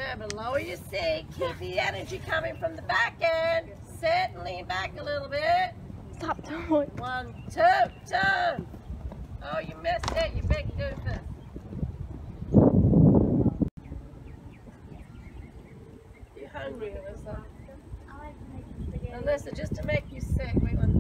Remember, lower your seat. Keep the energy coming from the back end. Sit and lean back a little bit. Stop doing. 1, 2, turn. Oh, you missed it, you big doofus. You hungry, Alyssa? I like making spaghetti. Alyssa, just to make you sick, wait 1